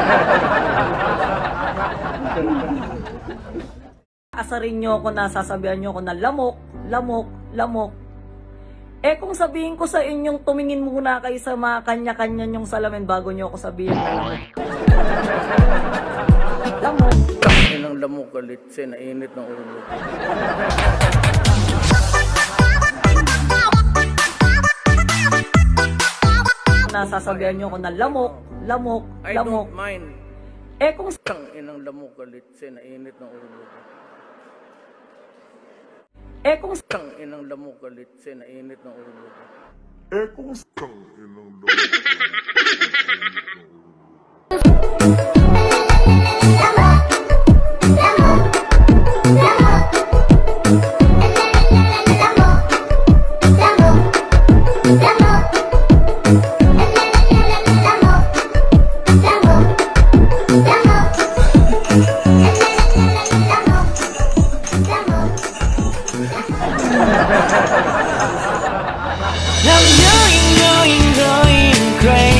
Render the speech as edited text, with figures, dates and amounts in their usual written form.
Asarin nyo ako na sasabihan nyo ako na lamok, lamok, lamok. Eh kung sabihin ko sa inyong tumingin muna kayo sa mga kanya-kanya nyong salamin bago nyo ako sabihin na lamok. Lamok. Tangin ng lamok kalitse, nainit ng ulo. Nasasabihan nyo ako na lamok, lamok, I lamok. don't mind. Eh kung Tangin ng lamok kalitse, nainit ng ulo. Tangin ng lamok kalitse, nainit ng ulo. Tangin ng lamok. I'm going crazy.